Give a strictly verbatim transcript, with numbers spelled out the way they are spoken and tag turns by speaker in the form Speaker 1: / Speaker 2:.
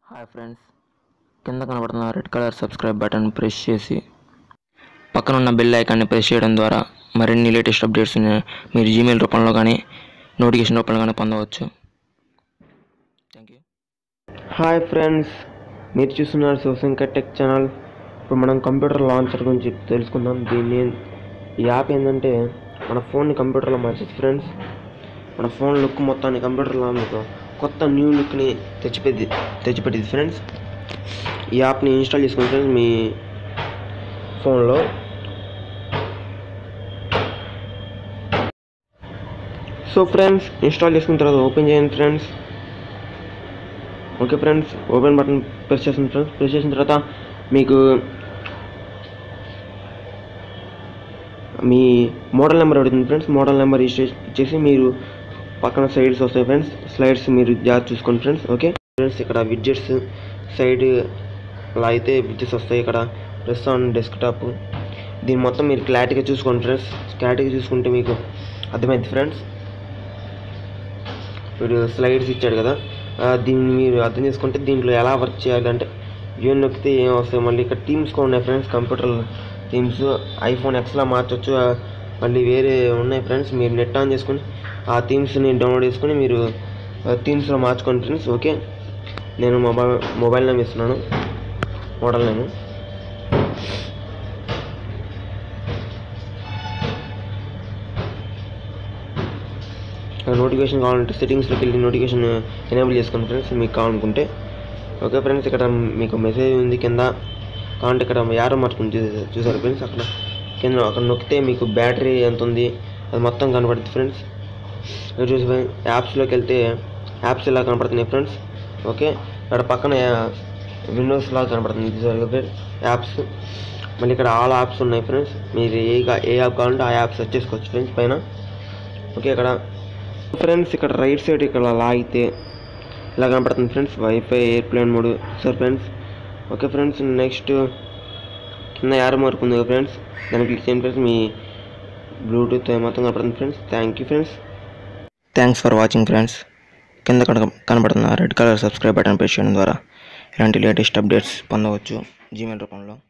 Speaker 1: Hi friends, కింద కనబడుతున్న red colour subscribe button press చేసి పక్కన ఉన్న బెల్ ఐకాన్ని ప్రెస్ చేయడం ద్వారా మరిన్ని లేటెస్ట్ అప్డేట్స్ మీరు జీమెయిల్ రూపంలో కానీ నోటిఫికేషన్ రూపంలో కానీ పొందవచ్చు. Thank you.
Speaker 2: హాయ్ ఫ్రెండ్స్, మీరు చూస్తున్నారు శివశంకర్ టెక్ ఛానల్. ఇప్పుడు మనం కంప్యూటర్ లాంచర్ గురించి తెలుసుకుందాం. దీన్ని ఈ యాప్ ఏంటంటే మన ఫోన్ని కంప్యూటర్లో మార్చేది ఫ్రెండ్స్. మన ఫోన్ లుక్ మొత్తాన్ని కంప్యూటర్లో మీకు కొత్త న్యూ లుక్ని తెచ్చిపెట్టి తెచ్చిపెట్టింది ఫ్రెండ్స్. ఈ యాప్ని ఇన్స్టాల్ చేసుకోండి ఫ్రెండ్స్ మీ ఫోన్లో. సో ఫ్రెండ్స్, ఇన్స్టాల్ చేసుకున్న తర్వాత ఓపెన్ చేయండి friends. Okay friends, open button press చేసిన ఫ్రెండ్స్. ప్రెస్ చేసిన తర్వాత మీకు మీ మోడల్ నెంబర్ అడుగుతుంది ఫ్రెండ్స్. మోడల్ నెంబర్ ఇచ్చేసి మీరు పక్కన సైడ్స్ వస్తాయి ఫ్రెండ్స్. స్లైడ్స్ మీరు జాగ్రత్త చూసుకోండి ఫ్రెండ్స్. ఓకే ఫ్రెండ్స్, ఇక్కడ విడ్జెట్స్ సైడ్ అలా అయితే విడ్జెట్స్ వస్తాయి. ఇక్కడ ప్రెస్ ఆన్ డెస్క్టాప్. దీన్ని మొత్తం మీరు క్లారిటీగా చూసుకోండి ఫ్రెండ్స్. క్లారిటీగా చూసుకుంటే మీకు అర్థమైంది ఫ్రెండ్స్. వీడు స్లైడ్స్ ఇచ్చాడు కదా, దీన్ని మీరు అర్థం చేసుకుంటే దీంట్లో ఎలా వర్క్ చేయాలంటే వ్యూ నొక్కితే ఏం వస్తాయి. మళ్ళీ ఇక్కడ థీమ్స్ కూడా ఉన్నాయి ఫ్రెండ్స్. కంప్యూటర్ థీమ్స్ ఐఫోన్ ఎక్స్లా మార్చవచ్చు. మళ్ళీ వేరే ఉన్నాయి ఫ్రెండ్స్. మీరు నెట్ ఆన్ చేసుకుని ఆ థీమ్స్ని డౌన్లోడ్ చేసుకుని మీరు థీమ్స్లో మార్చుకోండి ఫ్రెండ్స్. ఓకే, నేను మొబైల్ మొబైల్ నేమ్ ఇస్తున్నాను, మోడల్ నేమ్. నోటిఫికేషన్ కావాలంటే సెట్టింగ్స్లోకి వెళ్ళి నోటిఫికేషన్ ఎనేబుల్ చేసుకోండి ఫ్రెండ్స్ మీకు కావాలనుకుంటే. ఓకే ఫ్రెండ్స్, ఇక్కడ మీకు మెసేజ్ ఉంది కింద. కావాలంటే ఇక్కడ యారో మార్చుకుని చూసారు ఫ్రెండ్స్. అక్కడ కింద అక్కడ నొక్కితే మీకు బ్యాటరీ ఎంత ఉంది అది మొత్తం కనపడుతుంది ఫ్రెండ్స్. ఇక్కడ చూసి యాప్స్లోకి వెళ్తే యాప్స్ ఇలా కనపడుతున్నాయి ఫ్రెండ్స్. ఓకే, ఇక్కడ పక్కన విండోస్ లాగా కనపడుతుంది చూసారు యాప్స్. మళ్ళీ ఇక్కడ ఆల్ యాప్స్ ఉన్నాయి ఫ్రెండ్స్. మీరు ఏ ఏ యాప్ కావాలంటే ఆ యాప్ సెర్చ్ చేసుకోవచ్చు ఫ్రెండ్స్ పైన. ఓకే, ఇక్కడ ఫ్రెండ్స్ ఇక్కడ రైట్ సైడ్ ఇక్కడ లాగితే ఇలా కనపడుతుంది friends. Wi-Fi airplane mode sir friends. Okay friends, next కింద యారో మార్క్ ఉంది కదా ఫ్రెండ్స్, దాన్ని క్లిక్ చేయండి ఫ్రెండ్స్. మీ బ్లూటూత్ మొత్తం కనపడుతుంది friends. Thank you friends.
Speaker 1: Thanks for watching friends. కింద కనబడుతున్న red colour subscribe button press చేయడం ద్వారా ఇలాంటి లేటెస్ట్ అప్డేట్స్ పొందవచ్చు జీమెయిల్ రూపంలో.